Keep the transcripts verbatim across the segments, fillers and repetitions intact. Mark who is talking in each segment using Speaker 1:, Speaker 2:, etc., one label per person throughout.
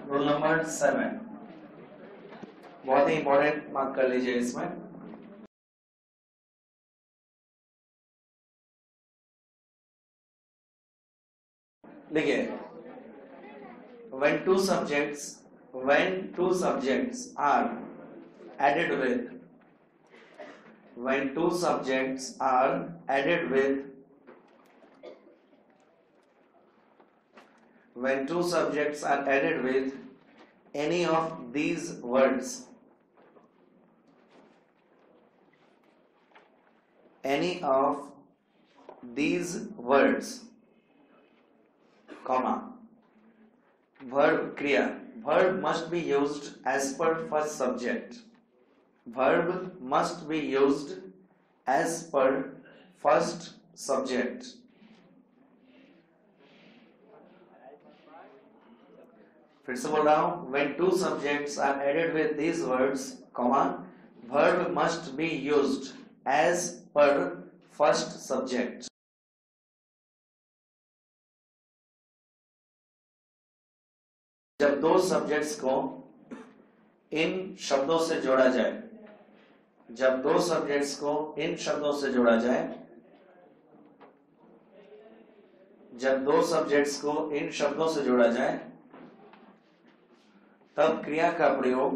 Speaker 1: Rule number seven, बहुत ही important, mark कर लीजिए इसमें। देखिए, when two subjects when two subjects are added with when two subjects are added with when two subjects are added with any of these words any of these words comma verb kriya, verb must be used as per first subject, verb must be used as per first subject, फिर से बोल रहा हूं, when two subjects are added with these words comma verb must be used as per first subject। जब दो subjects को इन शब्दों से जोड़ा जाए जब दो सब्जेक्ट्स को इन शब्दों से जोड़ा जाए जब दो सब्जेक्ट्स को इन शब्दों से जोड़ा जाए तब क्रिया का प्रयोग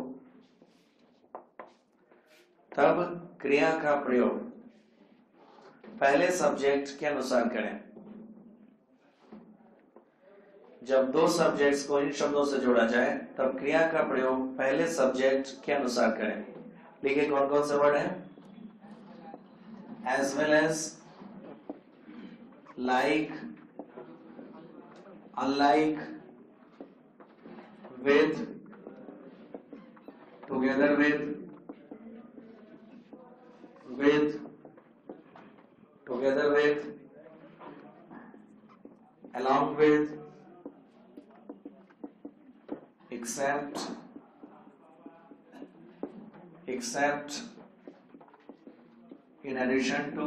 Speaker 1: तब क्रिया का प्रयोग पहले सब्जेक्ट के अनुसार करें। जब दो सब्जेक्ट्स को इन शब्दों से जोड़ा जाए तब क्रिया का प्रयोग पहले सब्जेक्ट के अनुसार करें। देखिए कौन कौन से वर्ड हैं, as well as, like, unlike, with, together with, with, together with, along with, except, except, in addition to,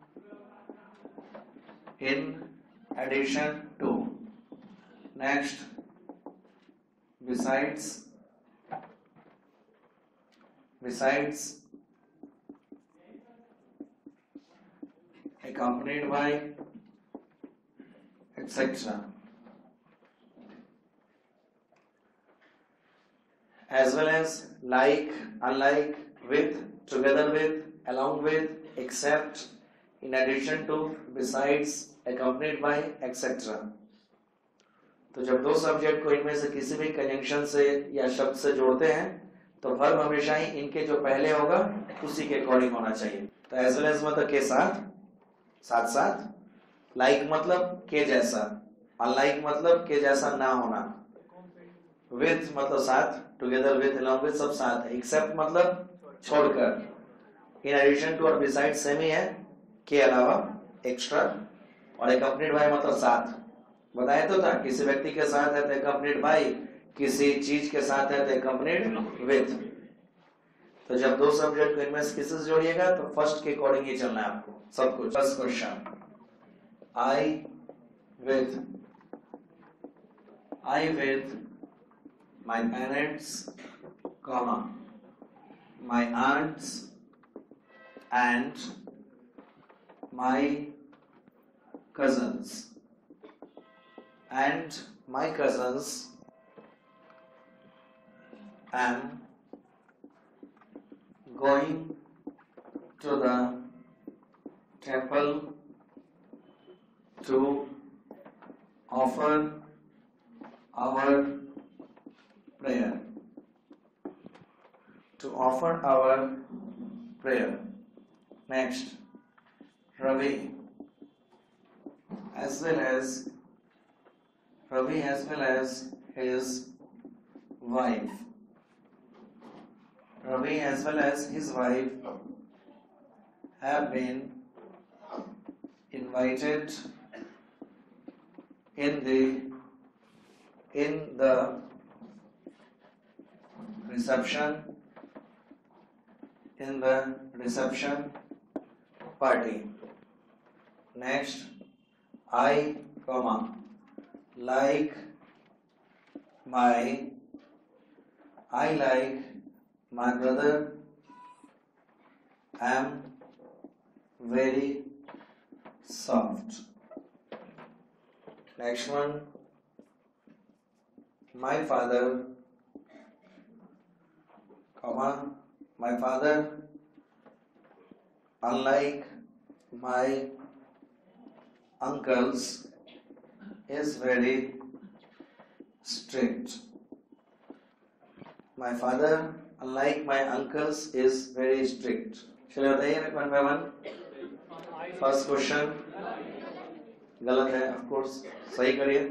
Speaker 1: in addition to, next, besides, besides, accompanied by, et cetera. As well as, like, unlike, with, together with, along with, except, in addition to, besides, accompanied by, et cetera. तो जब दो subject को इनमें से किसी भी conjunction से या शब्द से जोड़ते हैं तो वर्ब हमेशा ही इनके जो पहले होगा उसी के अकॉर्डिंग होना चाहिए। तो एज वेल एज मतलब के साथ, साथ साथ, लाइक मतलब के जैसा, अनलाइक मतलब के जैसा ना होना, विथ मतलब साथ, टुगेदर विथ, अलॉन्ग विथ सब साथ है, एक्सेप्ट मतलब छोड़कर, इन एडिशन टू और बिसाइड सेम ही है, के अलावा एक्स्ट्रा, और एकम्पनीड बाय मतलब साथ। बताया तो था, किसी व्यक्ति के साथ है तो एकम्पनीड बाय, किसी चीज के साथ है तो एकम्पनीड विथ। तो जब दो सब्जेक्ट को इनमें से किसी से जोड़िएगा तो फर्स्ट के अकॉर्डिंग ही चलना है आपको सब कुछ। First question, I with I with my parents, comma, my aunts and my cousins and my cousins am going to the temple to offer our prayer to offer our prayer next, Ravi as well as Ravi as well as his wife Ravi as well as his wife have been invited in the in the reception in the reception party. Next, I, comma, like my I like my brother am very soft. Next one, my father, comma, my father, unlike my uncles, is very strict. My father, unlike my uncles, is very strict. चलिए बताइए one by one. First question गलत है, of course. सही करिए.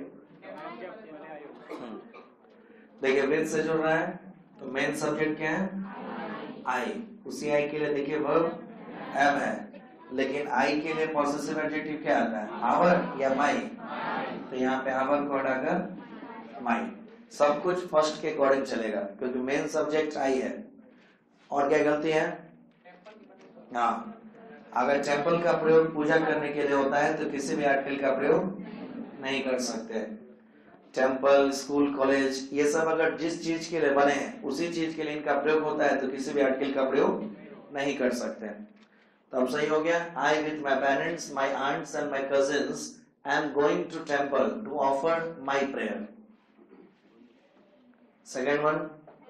Speaker 1: देखिए with से जुड़ रहा है तो मेन सब्जेक्ट क्या है? I. उसी I के लिए देखिए verb am है, लेकिन I के लिए possessive adjective क्या आता है? Our या my? तो यहाँ पे our को हटाकर my. सब कुछ फर्स्ट के अकॉर्डिंग चलेगा क्योंकि मेन सब्जेक्ट आई है. और क्या गलती है? हाँ, अगर टेम्पल का प्रयोग पूजा करने के लिए होता है तो किसी भी आर्टिकल का प्रयोग नहीं कर सकते. टेम्पल, स्कूल, कॉलेज, ये सब अगर जिस चीज के लिए बने हैं उसी चीज के लिए इनका प्रयोग होता है तो किसी भी आर्टिकल का प्रयोग नहीं कर सकते. तो अब सही हो गया. I with my parents, my aunts and my cousins I am going to temple to offer my prayer. Second one,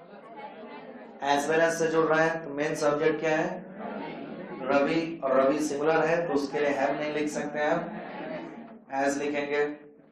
Speaker 1: as well as से जुड़ रहा है तो मेन सब्जेक्ट क्या है? रवि, और रवि सिंगुलर है तो उसके लिए हैव नहीं लिख सकते आप, एज लिखेंगे.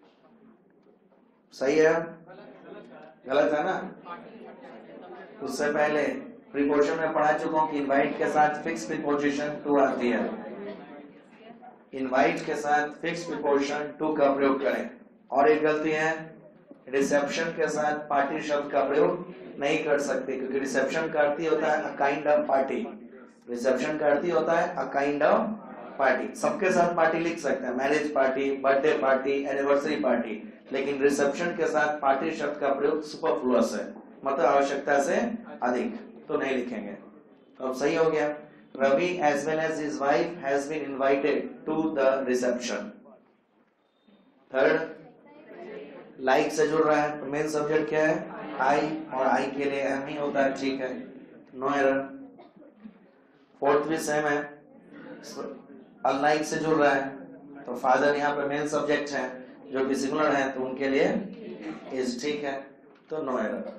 Speaker 1: सही है? गलत है ना? उससे पहले प्रीपोजिशन में पढ़ा चुका हूं कि इनवाइट के साथ फिक्स प्रीपोजिशन टू आती है. इनवाइट के साथ फिक्स प्रीपोजिशन टू का प्रयोग करें. और एक गलती है, रिसेप्शन के साथ पार्टी शब्द का प्रयोग नहीं कर सकते क्योंकि रिसेप्शन का अर्थ होता है a kind of party. Reception का अर्थ होता है अ काइंड ऑफ पार्टी. सबके साथ पार्टी लिख सकते हैं, marriage party, birthday party, anniversary party, लेकिन रिसेप्शन के साथ पार्टी शब्द का प्रयोग सुपरफ्लुअस है, मतलब आवश्यकता से अधिक, तो नहीं लिखेंगे. तो अब सही हो गया. Ravi as well as his wife has been invited to the reception. Third, like से जुड़ रहा है तो मेन सब्जेक्ट क्या है? आई, और आई के लिए एम ही होता है. ठीक है, नो एरर. फोर्थ भी सेम है. अनलाइक से जुड़ रहा है तो फादर यहाँ पे मेन सब्जेक्ट है जो कि सिंगुलर है तो उनके लिए इज. ठीक है, तो नो एरर.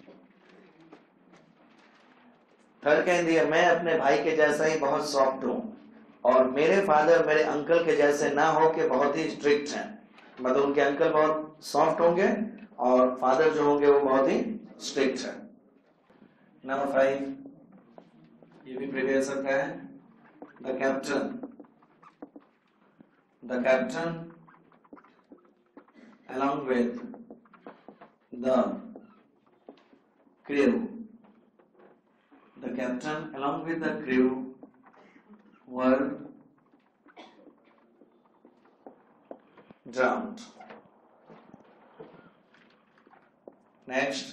Speaker 1: थर्ड कह दिया, मैं अपने भाई के जैसा ही बहुत सॉफ्ट हूँ और मेरे फादर मेरे अंकल के जैसे ना हो के बहुत ही स्ट्रिक्ट हैं. मतलब उनके अंकल बहुत सॉफ्ट होंगे और फादर जो होंगे वो बहुत ही स्ट्रिक्ट है. नंबर फाइव, ये भी प्रीवियस का है. The captain, the captain along with the crew, the captain along with the crew were drowned. Next,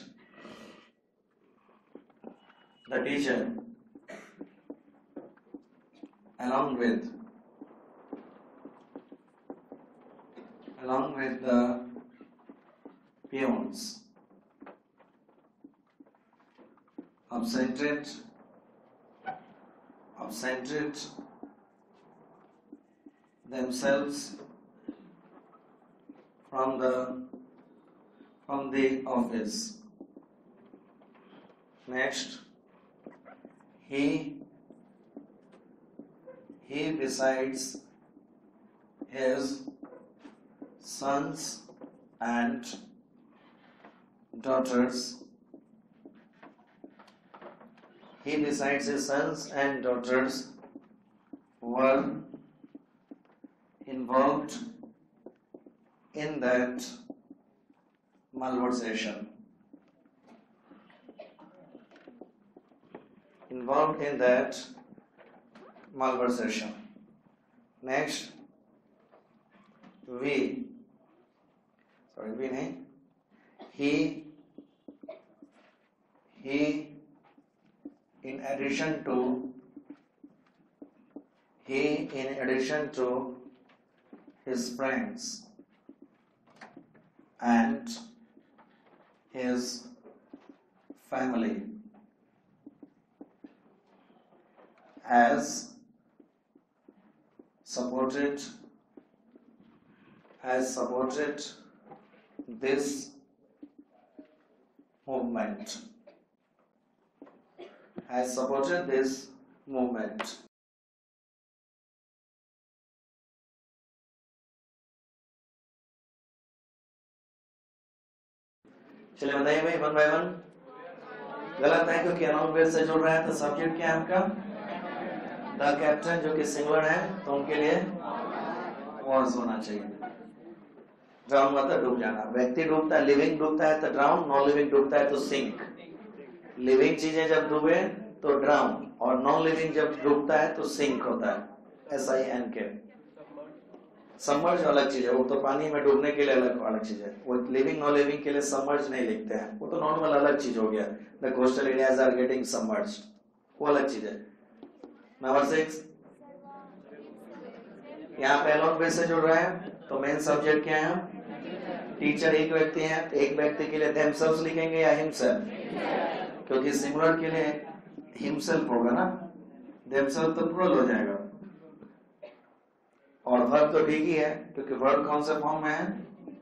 Speaker 1: the teacher along with along with the peons absented absented themselves from the from the office. Next, he he besides his sons and daughters he besides his sons and daughters were involved in that malversation. Involved in that malversation. Next, we, sorry, we nahi, he, he, in addition to, he, in addition to his friends and his family has supported has supported this movement has supported this movement चलिए बताइए भाई one by one. गलत है क्योंकि अनाउन well से जुड़ रहा है, तो सब्जेक्ट क्या है आपका द कैप्टन, जो कि सिंगुलर है तो उनके लिए वॉज होना चाहिए। ड्राउन मतलब डूब जाना, व्यक्ति डूबता है, लिविंग डूबता है तो ड्राउन, नॉन लिविंग डूबता है तो सिंक। लिविंग चीजें जब डूबे तो ड्राउन, और नॉन लिविंग जब डूबता है तो सिंक होता है, S I N K. Submerge अलग चीज है, वो तो पानी में डूबने के लिए अलग अलग चीज है, वो लिविंग नॉन लिविंग के लिए सबमर्ज नहीं लिखते हैं, वो तो नॉर्मल अलग चीज हो गया। The coastal areas are getting submerged, वो अलग चीज है। नंबर सिक्स, यहाँ पे अलोन बेस से जुड़ रहा है तो मेन सब्जेक्ट क्या है, टीचर एक व्यक्ति है, एक व्यक्ति के लिए themselves लिखेंगे या himself, क्योंकि सिंगुलर के लिए himself होगा ना, themselves तो प्लूरल हो जाएगा। और वर्ब तो ठीक ही है क्योंकि वर्ब कौन से फॉर्म में है,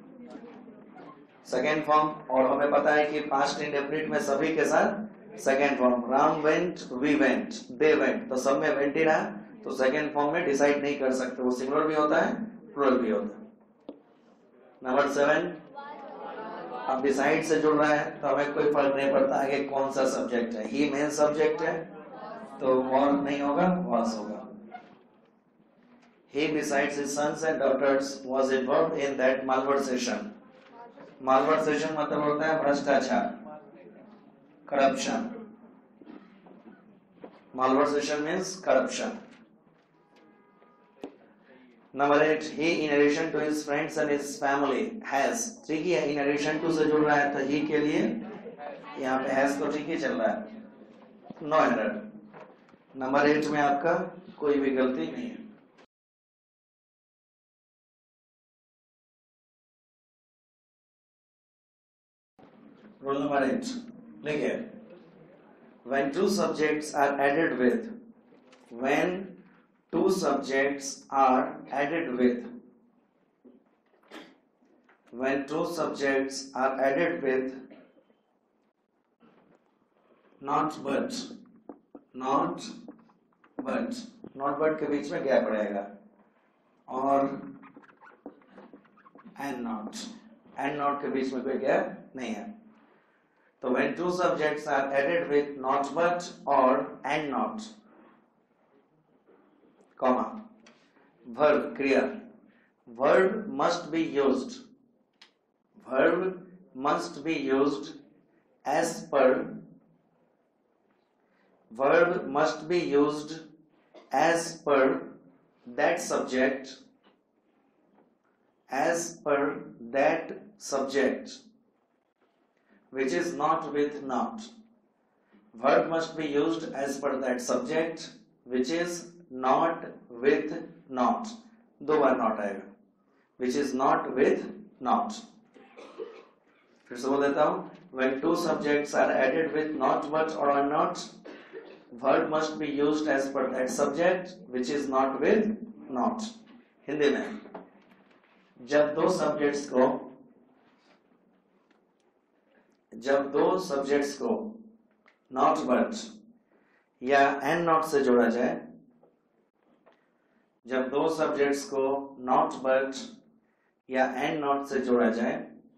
Speaker 1: सेकेंड फॉर्म, और हमें पता है कि पास्ट इंडेफिनिट में सभी के साथ second form, Ram went, we went, they went, तो सब में वेंट ही रहा, तो सेकेंड फॉर्म में डिसाइड नहीं कर सकते, वो सिंगुलर भी होता है प्लूरल भी होता है। नंबर सेवन, अब डिसाइड से जुड़ रहा है तो हमें कोई फर्क नहीं पड़ता आगे कौन सा सब्जेक्ट है, ही मेन सब्जेक्ट है तो वॉर नहीं होगा, वॉज होगा। He besides his sons and daughters was involved in that malversation. Malversation मतलब होता है भ्रष्टाचार, corruption. Malversation means corruption. Number eight, he in addition to his friends and his family has, ठीक है, in addition to से जुड़ रहा है तो he के लिए यहाँ पे has तो ठीक ही चल रहा है, no error. नंबर एट में आपका कोई भी गलती नहीं है। Rule number eight, लिखिए, when two subjects are added with, when two subjects are added with, when two subjects are added with, not but, not but, not but के बीच में गैप रहेगा, और and not, and not के बीच में कोई gap नहीं है। तो when two subjects are added with not but or and not, comma, verb क्रिया, verb must be used, verb must be used as per, verb must be used as per that subject, as per that subject which is not with not. Verb must be used as per that subject which is not with not. दो बार not आएगा, which is not with not. फिर से बोल देता हूँ, when two subjects are added with not but or are not, verb must be used as per that subject which is not with not. Hindi में जब दो सब्जेक्ट्स को जब दो सब्जेक्ट्स को नॉट बट या एंड नॉट से जोड़ा जाए, जब दो सब्जेक्ट्स को नॉट बट या एंड नॉट से जोड़ा जाए,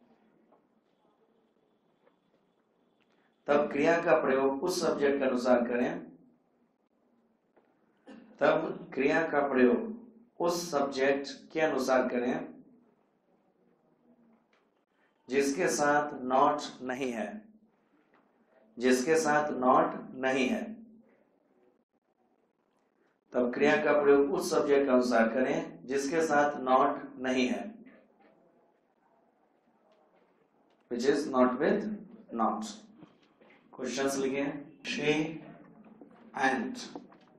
Speaker 1: तब क्रिया का प्रयोग उस सब्जेक्ट के अनुसार करें, तब क्रिया का प्रयोग उस सब्जेक्ट के अनुसार करें जिसके साथ नॉट नहीं है, जिसके साथ नॉट नहीं है, तब क्रिया का प्रयोग उस सब्जेक्ट के अनुसार करें जिसके साथ नॉट नहीं है, which is not with not. Questions लिखे, she and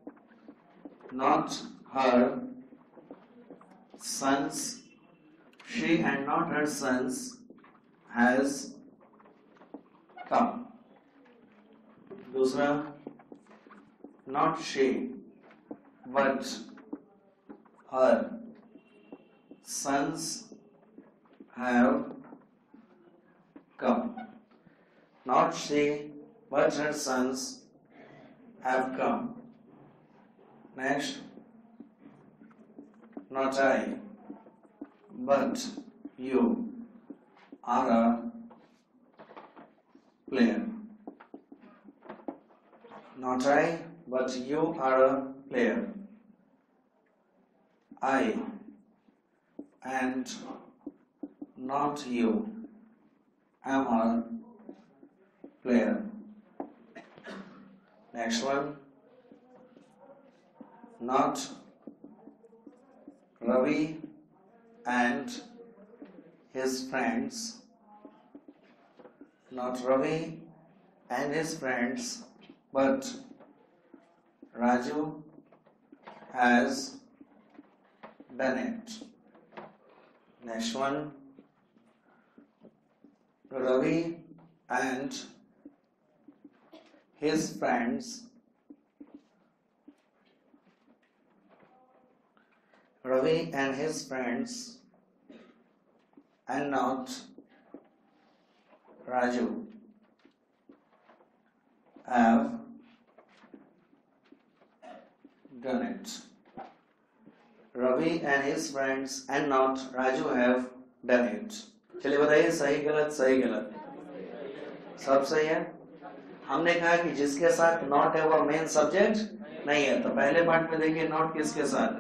Speaker 1: not her sons, she and not her sons has come. दूसरा not she but her sons have come. Not she but her sons have come. Next, not I but you are a player. Not I but you are a player. I and not you am a player. Next one, not Ravi and his friends. Not Ravi and his friends, but Raju has done it. Next one, Ravi and his friends. Ravi and his friends and not Raju have done it. Ravi and his friends and not Raju have done it. चलिए बताइए सही गलत सही गलत सब सही है। हमने कहा कि जिसके साथ नॉट है वो मेन सब्जेक्ट नहीं है, तो पहले पार्ट में देखिए नॉट किसके साथ है,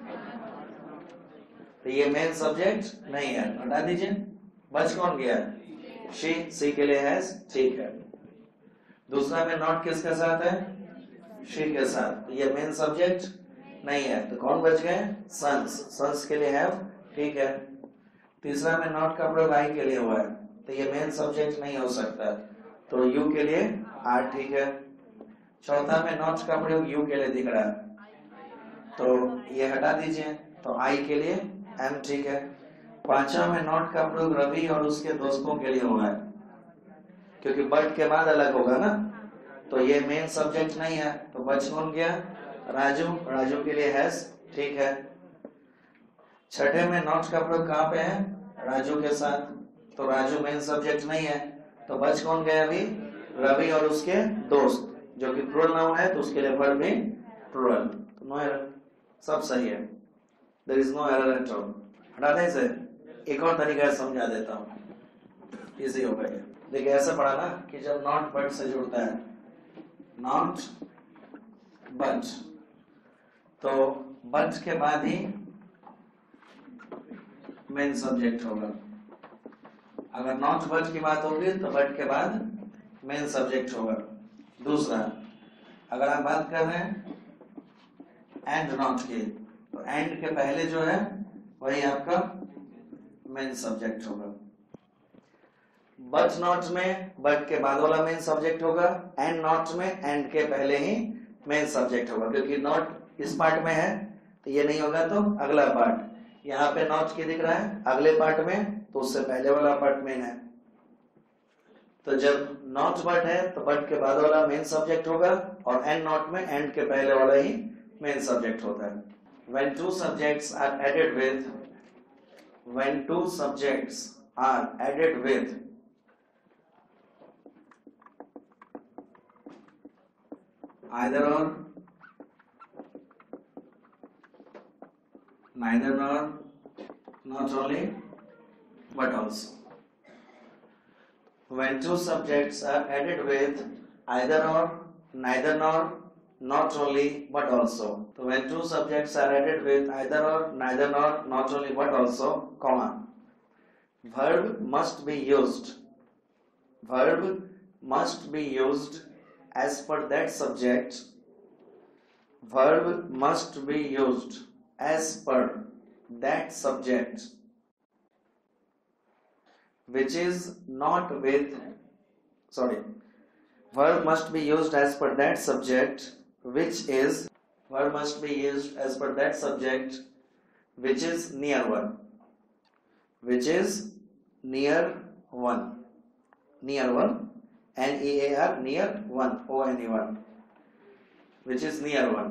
Speaker 1: तो ये मेन सब्जेक्ट नहीं है, हटा दीजिए। बच कौन गया? शी, सी के लिए हैज, ठीक है। दूसरा में नॉट किसके साथ है? शी के साथ, तो ये मेन सब्जेक्ट नहीं है, तो कौन बच गए? सन्स, सन्स के लिए हैव, ठीक है। तीसरा में नॉट का प्रयोग आई के लिए हुआ है, तो ये मेन सब्जेक्ट नहीं हो सकता, तो यू के लिए आर, ठीक है। चौथा में नॉट का प्रयोग यू के लिए दिख रहा है, तो ये हटा दीजिए, तो आई के लिए एम, ठीक है। पांचवा में नॉट का प्रयोग रवि और उसके दोस्तों के लिए हुआ है, क्योंकि बट के बाद अलग होगा ना, तो ये मेन सब्जेक्ट नहीं है, तो बच कौन गया? राजू, राजू के लिए हैज, ठीक है। छठे में नॉट का प्रयोग कहाँ पे है? राजू के साथ, तो राजू मेन सब्जेक्ट नहीं है, तो बच कौन गया अभी? रवि और उसके दोस्त, जो कि प्लूरल नाउन है, तो उसके लिए वर्ब भी प्लूरल, तो नो एरर, सब सही है, there is no error at all. हटा दें इसे, एक और तरीका समझा देता हूँ, इजी हो गया। देखिए ऐसे पढ़ा ना कि जब नॉट बट से जुड़ता है, नॉट बट, तो बट के बाद ही मेन सब्जेक्ट होगा। अगर नॉट बट की बात होगी तो बट के बाद मेन सब्जेक्ट होगा। दूसरा, अगर आप बात कर रहे हैं एंड नॉट की, तो एंड के पहले जो है वही आपका मेन सब्जेक्ट होगा। बट नॉट में बट के बाद वाला मेन सब्जेक्ट होगा, एंड नॉट में एंड के पहले ही मेन सब्जेक्ट होगा, क्योंकि नॉट इस पार्ट में है तो ये नहीं होगा, तो अगला पार्ट यहाँ पे नॉट की दिख रहा है, अगले पार्ट में तो उससे पहले वाला पार्ट मेन है। तो जब नॉट बट है तो बट के बाद वाला मेन सब्जेक्ट होगा, और एंड नॉट में एंड के पहले वाला ही मेन सब्जेक्ट होता है। When two subjects are added with, when two subjects are added with either or, neither nor, not only but also. When two subjects are added with either or, neither nor, not only but also. So when two subjects are added with either or, neither nor, not only but also, comma, verb must be used. Verb must be used as per that subject. Verb must be used as per that subject, which is not with, sorry, verb must be used as per that subject, which is, verb must be used as per that subject, which is near one, which is near one, near one, N E A R, near one, O N E one, which is near one.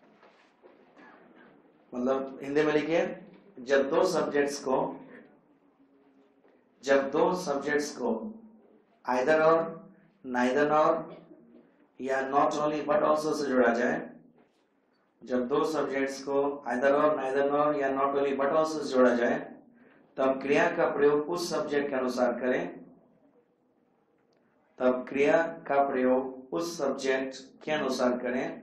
Speaker 1: मतलब हिंदी में लिखिए, जब दो subjects को जब दो subjects को either और, नाइदर और या not only but also say जोड़ा जाए, जब दो सब्जेक्ट्स को आइदर और, नाइदर और या not only but also say जोड़ा जाए, तब क्रिया का प्रयोग उस सब्जेक्ट के अनुसार करें तब क्रिया का प्रयोग उस सब्जेक्ट के अनुसार करें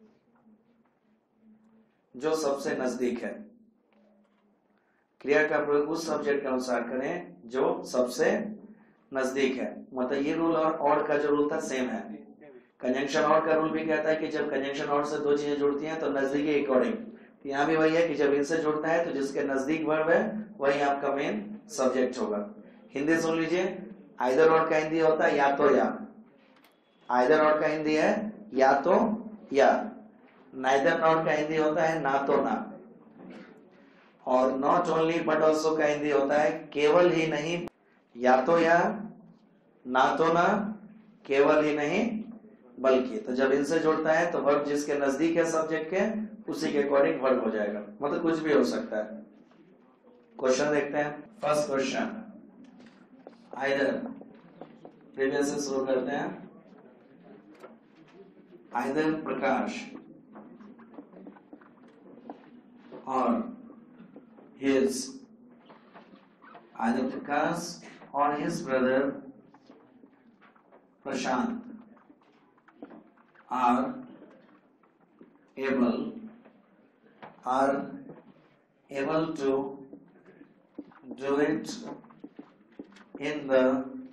Speaker 1: जो सबसे नजदीक है। क्रिया का प्रयोग उस सब्जेक्ट के अनुसार करें जो सबसे नजदीक है। मतलब ये रूल और और का जो रूल था सेम है। कंजंक्शन और का रूल भी कहता है कि जब कंजंक्शन और से दो चीजें जुड़ती हैं तो नजदीकी अकॉर्डिंग, तो यहाँ भी वही है कि जब इनसे जुड़ता है तो जिसके नजदीक वर्ब है वही आपका मेन सब्जेक्ट होगा। हिंदी सुन लीजिए, आइदर और का हिंदी होता है या तो या। आइदर और का हिंदी है या तो या। नाइदर नॉट का हिंदी होता है ना तो ना। और नॉट ओनली बट ऑल्सो का हिंदी होता है केवल ही नहीं, या तो या, ना तो ना, केवल ही नहीं बल्कि। तो जब इनसे जुड़ता है तो वर्ब जिसके नजदीक है सब्जेक्ट के उसी के अकॉर्डिंग वर्ब हो जाएगा। मतलब कुछ भी हो सकता है। क्वेश्चन देखते हैं। फर्स्ट क्वेश्चन, आइदर, प्रीवियस से शुरू करते हैं। आइदर प्रकाश और his, आइदर प्रकाश और his brother Prashant are able are able to do it in the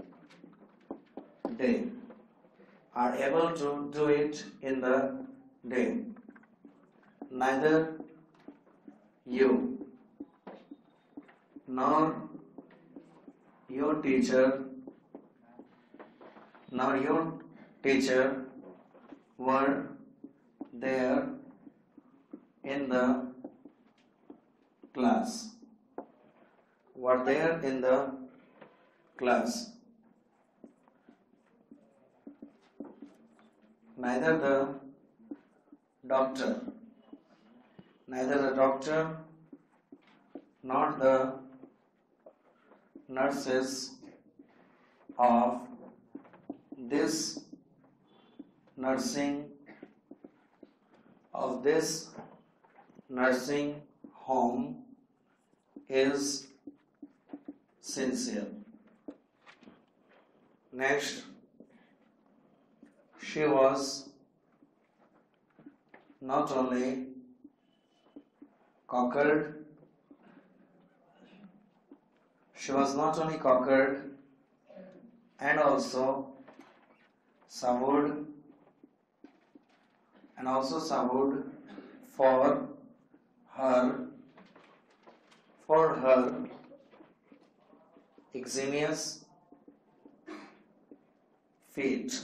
Speaker 1: day, are able to do it in the day. Neither you nor your teacher nor your teacher were there in the class were there in the class. Neither the doctor neither the doctor nor the nurses of this nursing of this nursing home is sincere. Next, she was not only conquered she was not only conquered and also suffered and also suffered for her for her eximious feat.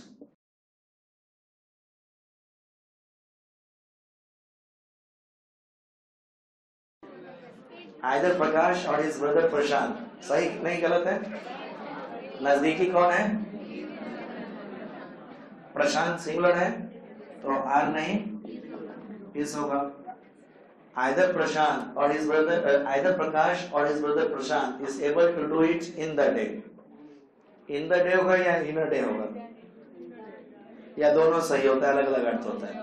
Speaker 1: Either Prakash और his brother प्रशांत, सही नहीं गलत है? नजदीकी कौन है? प्रशांत singular है तो आर नहीं इस होगा। आइदर प्रशांत और his brother आइदर प्रकाश और his brother Prashant is able to do it in the day. in the day होगा या in a day होगा, या दोनों सही होता है, अलग अलग अर्थ होता है।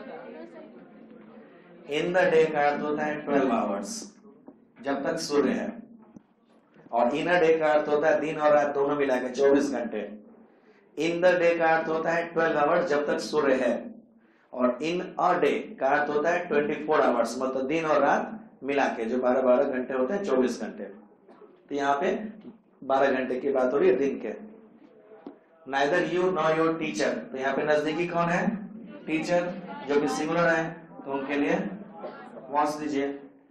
Speaker 1: in the day का अर्थ होता है ट्वेल्व आवर्स, जब तक सूर्य है, और इन अ डे का अर्थ होता है दिन और रात दोनों मिला के चौबीस घंटे। इन द डे का अर्थ होता है ट्वेल्व आवर्स जब तक सूर्य है, और इन अ डे का अर्थ होता है ट्वेंटी फोर आवर्स मतलब दिन और रात मिला के जो बारह बारह घंटे होते हैं चौबीस घंटे। तो यहाँ पे बारह घंटे की बात हो रही है दिन के। Neither you nor your teacher, तो यहाँ पे नजदीकी कौन है? टीचर, जो कि सिंगुलर है तो उनके लिए वॉन्स दीजिए।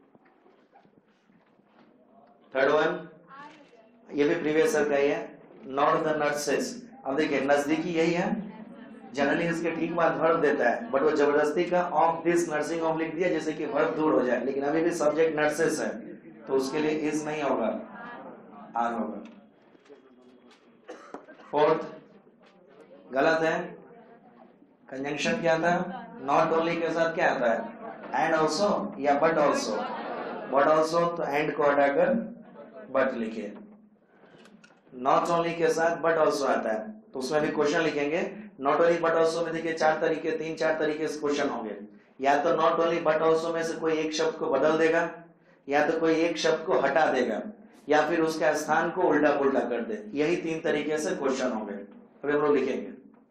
Speaker 1: थर्ड वन, ये भी प्रीवियस का ही है, नॉट द नर्सेस। अब देखिए नजदीकी यही है, जनरली इसके ठीक बाद वर्ब देता है, बट वो जबरदस्ती का ऑफ दिस नर्सिंग होम लिख दिया जैसे कि वर्ब दूर हो जाए, लेकिन अभी भी सब्जेक्ट नर्सेस है तो उसके लिए इज नहीं होगा, आर होगा। फोर्थ, गलत है। कंजंक्शन क्या था? नॉट ओनली के साथ क्या आता है? एंड ऑल्सो या बट ऑल्सो? बट ऑल्सो, तो एंड को हटाकर बट लिखिए। नॉट ओनली के साथ बट ऑल्सो आता है, तो उसमें भी क्वेश्चन लिखेंगे। नॉट ओनली बट ऑल्सो में देखिए चार तरीके, तीन चार तरीके से क्वेश्चन होंगे। या तो नॉट ओनली बट ऑल्सो में से कोई एक शब्द को बदल देगा, या तो कोई एक शब्द को हटा देगा, या फिर उसका स्थान को उल्टा पुल्टा कर दे। यही तीन तरीके से क्वेश्चन होंगे। अभी हम लोग लिखेंगे।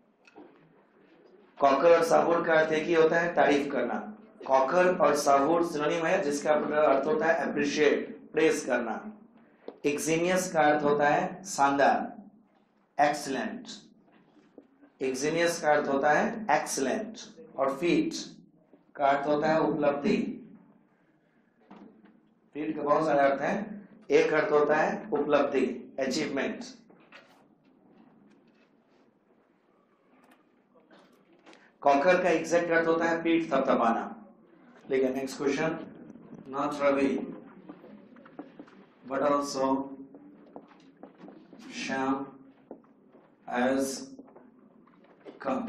Speaker 1: कॉकर और साबुर का अर्थ एक ही होता है, तारीफ करना। कॉकर और साबुर सिनोनिम है, जिसका अर्थ होता है अप्रिशिएट, प्रेस करना। एक्जीनियस का अर्थ होता है शानदार, एक्सीलेंट। एक्जीनियस का अर्थ होता है एक्सीलेंट। और फीट का अर्थ होता है उपलब्धि। फीट का बहुत सारे अर्थ हैं। एक अर्थ होता है उपलब्धि, अचीवमेंट। कॉकर का एग्जैक्ट अर्थ होता है पीठ थपथपाना। लेकिन next question, not Ravi but also Shyam has come.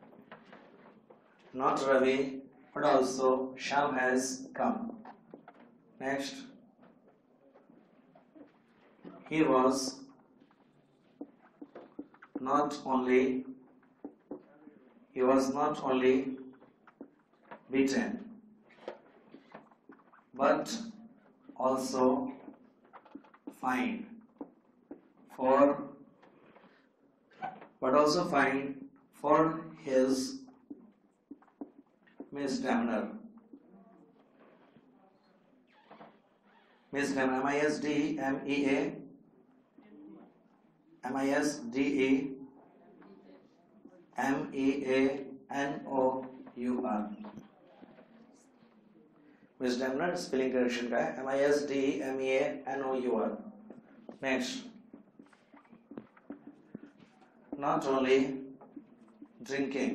Speaker 1: Not Ravi but also Shyam has come. Next, he was not only he was not only beaten but also fined for but also fined for his misdemeanor. Misdemeanor, M I S D E M E A M I S D E M E A N O U R। Misdemeanor spelling correction का है, M I S D E M E A N O U R। Next, not only drinking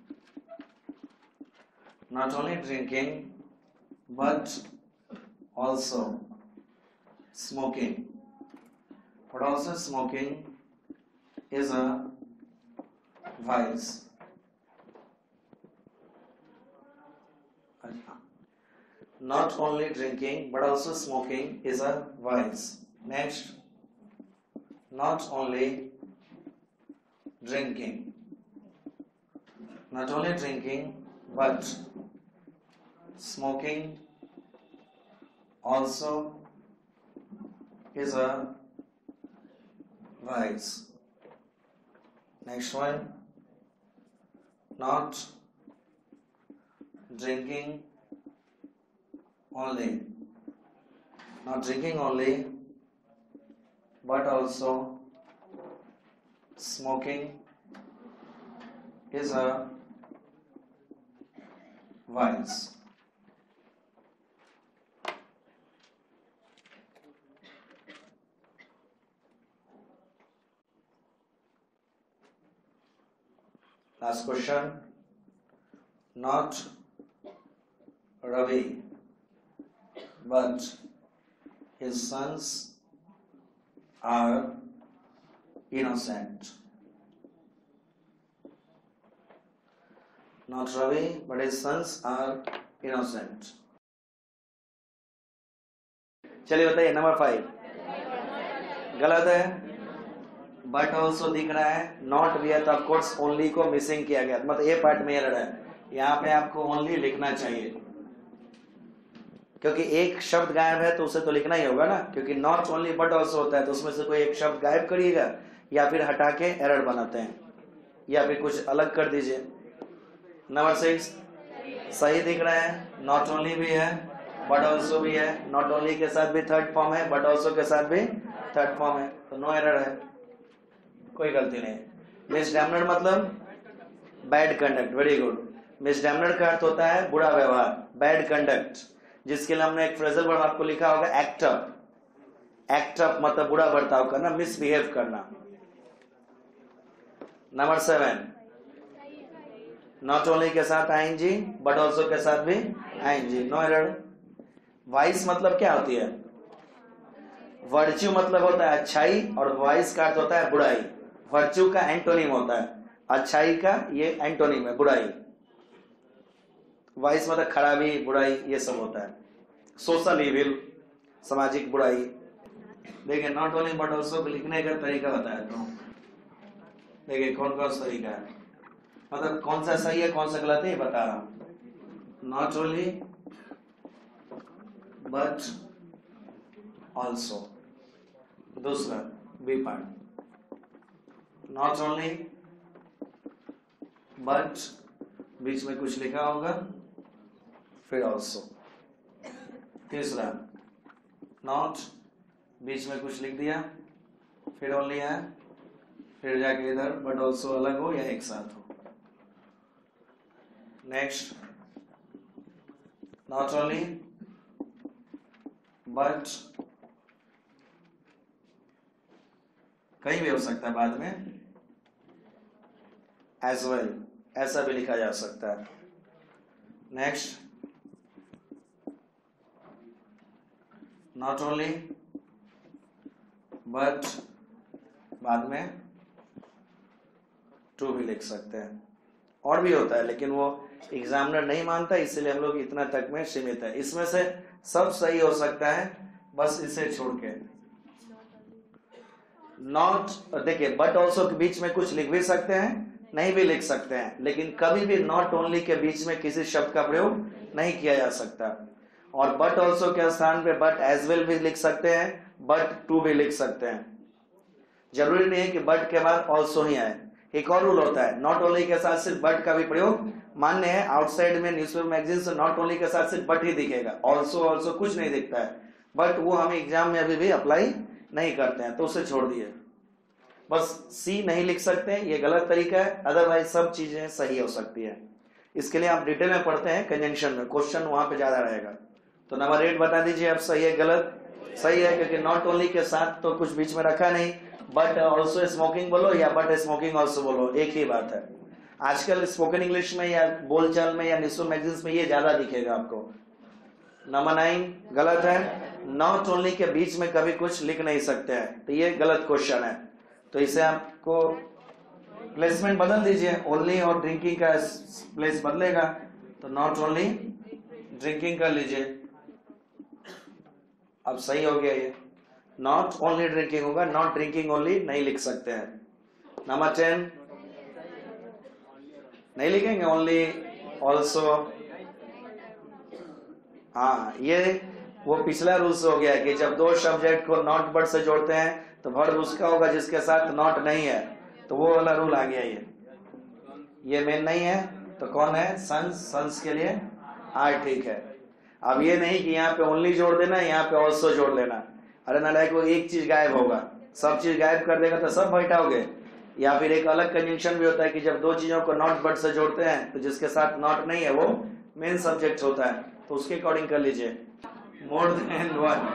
Speaker 1: not only drinking but also smoking but also smoking is a vice. Not only drinking but also smoking is a vice. Next, not only drinking not only drinking but smoking also is a vice. Next one, not drinking only not drinking only but also smoking is a vice. Last question, not Ravi but his sons are innocent. Not Ravi but his sons are innocent. चलिए बताइए, number five गलत है। But also दिख रहा है, not भी है, तो ऑफकोर्स ओनली को मिसिंग किया गया, मतलब ए पार्ट में एरर है। यहाँ पे आपको ओनली लिखना चाहिए, क्योंकि एक शब्द गायब है तो उसे तो लिखना ही होगा ना, क्योंकि नॉट ओनली बट ऑल्सो होता है, तो उसमें से कोई एक शब्द गायब करिएगा या फिर हटा के एरर बनाते हैं, या फिर कुछ अलग कर दीजिए। नंबर सिक्स सही दिख रहा है, नॉट ओनली भी है बट ऑल्सो भी है, नॉट ओनली के साथ भी थर्ड फॉर्म है, बट ऑल्सो के साथ भी थर्ड फॉर्म है, तो नो एरर है, कोई गलती नहीं। मिसडेमनर मतलब bad conduct, very good. Misdemeanour का अर्थ होता है बुरा व्यवहार, बैड कंडक्ट, जिसके लिए हमने एक फ्रेजल वर्ब आपको लिखा होगा एक्ट अप। एक्ट अप मतलब बुरा बर्ताव करना, मिसबिहेव करना। नंबर सेवन, नॉट ओनली के साथ आईएनजी बट ऑल्सो के साथ भी आईएनजी, नो एरर। वाइस मतलब क्या होती है? वर्च्यू मतलब होता है अच्छाई और वाइस का अर्थ होता है बुराई। वर्च्यू का एंटोनिम होता है, अच्छाई का ये एंटोनिम है, बुराई। वाइस मतलब खराबी, बुराई, ये सब होता है। सोशल इविल, सामाजिक बुराई। देखिए नॉट ओनली बट ऑल्सो लिखने का तरीका बताया तो देखिए कौन कौन सा तरीका है, मतलब कौन सा सही है कौन सा गलत है ये बता रहा हूं। नॉट ओनली बट ऑल्सो, दूसरा B part, not only but बीच में कुछ लिखा होगा फिर ऑल्सो। तीसरा नॉट बीच में कुछ लिख दिया फिर ओनली है, फिर जाके इधर बट ऑल्सो अलग हो या एक साथ हो। नेक्स्ट नॉट ओनली बट, कहीं भी हो सकता है बाद में, एज वेल, ऐसा भी लिखा जा सकता है। नेक्स्ट नॉट ओनली बट बाद में टू भी लिख सकते हैं, और भी होता है लेकिन वो एग्जामिनर नहीं मानता, इसलिए हम लोग इतना तक में सीमित है। इसमें से सब सही हो सकता है, बस इसे छोड़ के। नॉट, देखिए बट ऑल्सो के बीच में कुछ लिख भी सकते हैं, नहीं भी लिख सकते हैं, लेकिन कभी भी नॉट ओनली के बीच में किसी शब्द का प्रयोग नहीं किया जा सकता। और बट ऑल्सो के स्थान पे बट एज वेल भी लिख सकते हैं, बट टू भी लिख सकते हैं। जरूरी नहीं है कि बट के बाद ऑल्सो ही आए। एक और रूल होता है, नॉट ओनली के साथ सिर्फ बट का भी प्रयोग मान्य है। आउटसाइड में न्यूज़पेपर मैगजीन से नॉट ओनली के साथ सिर्फ बट ही दिखेगा, ऑल्सो ऑल्सो कुछ नहीं दिखता है। बट वो हम एग्जाम में अभी भी अप्लाई नहीं करते हैं, तो उसे छोड़ दिए। बस सी नहीं लिख सकते हैं, ये गलत तरीका है, अदरवाइज सब चीजें सही हो सकती है। इसके लिए आप डिटेल में पढ़ते हैं कंजंक्शन में, क्वेश्चन वहां पे ज्यादा रहेगा। तो नंबर एट बता दीजिए अब सही है गलत। सही है, क्योंकि नॉट ओनली के साथ तो कुछ बीच में रखा नहीं। बट ऑल्सो स्मोकिंग बोलो या बट स्मोकिंग ऑल्सो बोलो, एक ही बात है। आजकल स्पोकन इंग्लिश में या बोलचाल में या न्यूज़पेपर मैगजीन्स में ये ज्यादा दिखेगा आपको। नंबर नाइन गलत है, नॉट ओनली के बीच में कभी कुछ लिख नहीं सकते हैं, तो ये गलत क्वेश्चन है। तो इसे आपको प्लेसमेंट बदल दीजिए, ओनली और ड्रिंकिंग का प्लेस बदलेगा, तो नॉट ओनली ड्रिंकिंग कर लीजिए। अब सही हो गया ये, नॉट ओनली ड्रिंकिंग होगा, नॉट ड्रिंकिंग ओनली नहीं लिख सकते हैं। नंबर टेन नहीं लिखेंगे, ओनली ऑल्सो। हाँ, ये वो पिछला रूल से हो गया कि जब दो सब्जेक्ट को नॉट बट से जोड़ते हैं तो वर्ब उसका होगा जिसके साथ नॉट नहीं है, तो वो वाला रूल आ गया। ये ये मेन नहीं है तो कौन है, सन्स। सन्स के लिए आर ठीक है। अब ये नहीं कि यहाँ पे ओनली जोड़ देना, यहाँ पे ऑल्सो जोड़ लेना। अरे नालायक, वो एक चीज गायब होगा, सब चीज गायब कर देगा तो सब बैठाओगे। या फिर एक अलग कंजंक्शन भी होता है कि जब दो चीजों को नॉट बट से जोड़ते हैं तो जिसके साथ नॉट नहीं है वो मेन सब्जेक्ट होता है, तो उसके अकॉर्डिंग कर लीजिए। More than one,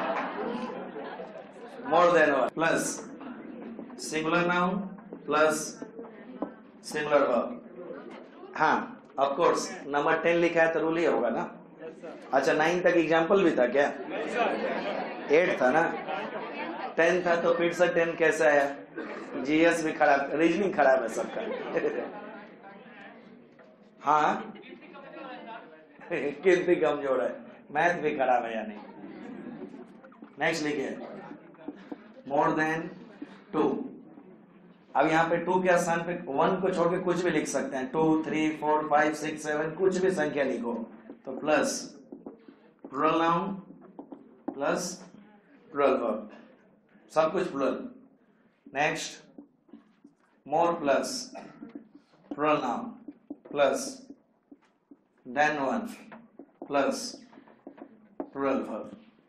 Speaker 1: more than one plus singular noun plus singular verb. हाँ ऑफ कोर्स, नंबर टेन लिखा है तो रूल ही होगा ना। अच्छा, नाइन तक एग्जाम्पल भी था क्या? एट था ना, टेन था, तो फिर से टेन कैसे आया? जीएस भी खराब, रीजनिंग खराब है सबका। हाँ गिनती कमजोर है, मैथ भी खराब है या नहीं। नेक्स्ट लिखिए, मोर देन टू। अब यहाँ पे टू के स्थान पे वन को छोड़ के कुछ भी लिख सकते हैं, two three four five six seven, कुछ भी संख्या लिखो। तो plus plural noun plus plural verb, सब कुछ plural. Next more plus plural noun plus than one plus plural verb.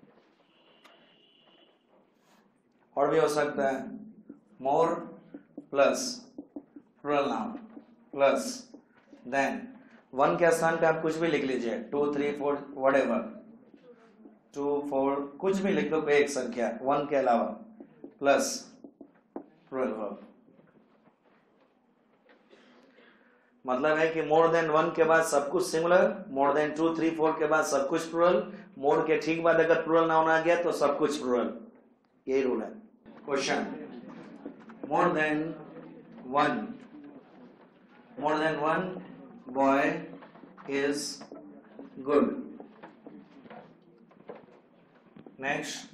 Speaker 1: और भी हो सकता है, more plus plural noun plus than one के स्थान पे आप कुछ भी लिख लीजिए, two three four whatever, two four कुछ भी लिख दो, कोई एक संख्या वन के अलावा, प्लस प्लुरल वर्ब। मतलब है कि मोर देन वन के बाद सब कुछ singular, more than two three four के बाद सब कुछ प्लुरल, मोर के ठीक बाद अगर प्लुरल नाउन आ गया तो सब कुछ प्लुरल। यही रूल है। Question, more than one more than one boy is good. Next,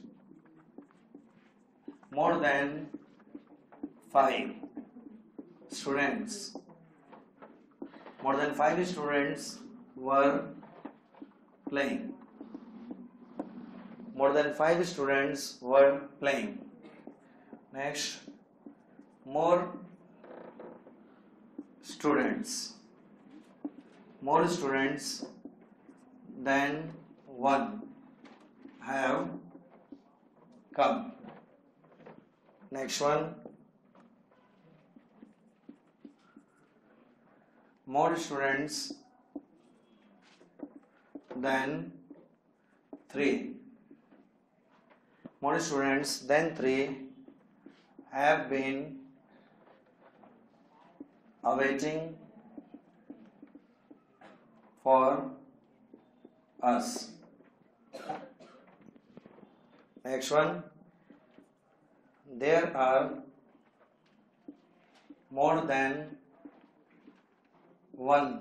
Speaker 1: more than five students. More than five students were playing. More than five students were playing. Next, more students. More students than one have come. Next one, more students than three. More students than three have been awaiting for us. Next one, there are more than one.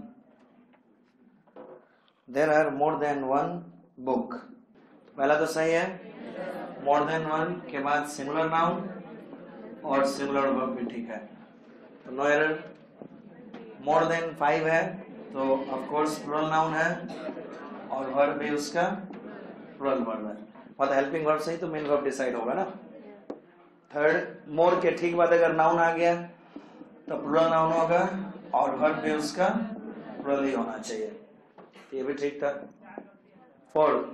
Speaker 1: There are more than one book. पहला तो सही है, more than one के बाद similar noun और similar verb भी ठीक है, तो no error. more than five है तो of course plural noun है और verb भी उसका plural verb है, और helping verb से ही तो main verb decide होगा ना. थर्ड, more के ठीक बाद अगर noun आ गया तो plural noun होगा और verb भी उसका plural ही होना चाहिए, ये भी ठीक था. फोर्थ,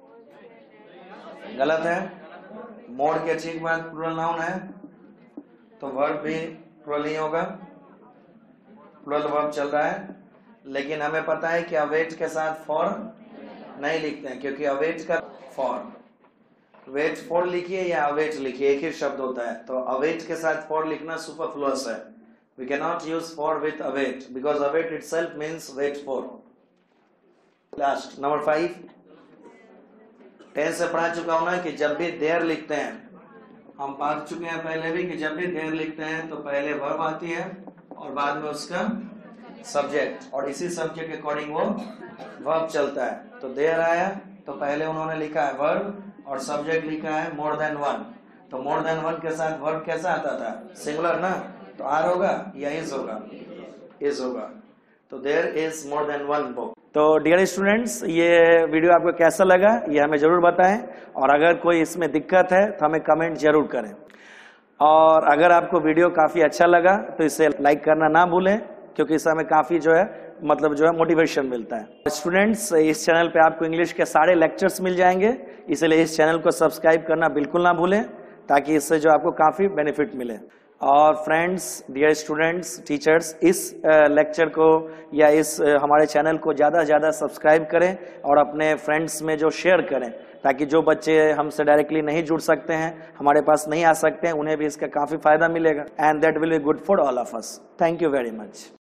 Speaker 1: गलत है, more के ठीक बाद plural noun है तो verb भी plural ही होगा, plural verb चल रहा है. लेकिन हमें पता है कि await के साथ for नहीं लिखते हैं, क्योंकि await का for, wait for लिखिए या await लिखिए एक ही शब्द होता है, तो await के साथ for लिखना superfluous है. We cannot use for with await because await itself means wait for. Last, number five, tense से पढ़ा चुका हूं ना कि जब भी there लिखते हैं, हम पढ़ चुके हैं पहले भी कि जब भी there लिखते हैं तो पहले verb आती है और बाद में उसका सब्जेक्ट, और इसी सब्जेक्ट के अकॉर्डिंग वो वर्ब चलता है. तो देयर आया तो पहले उन्होंने लिखा है वर्ब और सब्जेक्ट लिखा है मोर देन वन. तो मोर देन वन के साथ वर्ब कैसा आता था, सिंगुलर ना, तो आर होगा या इज होगा, इज होगा. तो there is more than one book. तो डियर स्टूडेंट्स, ये वीडियो आपको कैसा लगा ये हमें जरूर बताएं, और अगर कोई इसमें दिक्कत है तो हमें कमेंट जरूर करें. और अगर आपको वीडियो काफी अच्छा लगा तो इसे लाइक करना ना भूलें, क्योंकि इससे हमें काफी जो है मतलब जो है मोटिवेशन मिलता है. स्टूडेंट्स, इस चैनल पे आपको इंग्लिश के सारे लेक्चर्स मिल जाएंगे, इसलिए इस चैनल को सब्सक्राइब करना बिल्कुल ना भूलें, ताकि इससे जो आपको काफी बेनिफिट मिले. और फ्रेंड्स, डियर स्टूडेंट्स, टीचर्स, इस लेक्चर को या इस हमारे चैनल को ज़्यादा से ज़्यादा सब्सक्राइब करें और अपने फ्रेंड्स में जो शेयर करें, ताकि जो बच्चे हमसे डायरेक्टली नहीं जुड़ सकते हैं, हमारे पास नहीं आ सकते हैं, उन्हें भी इसका काफ़ी फायदा मिलेगा. And that will be good for all of us. Thank you very much.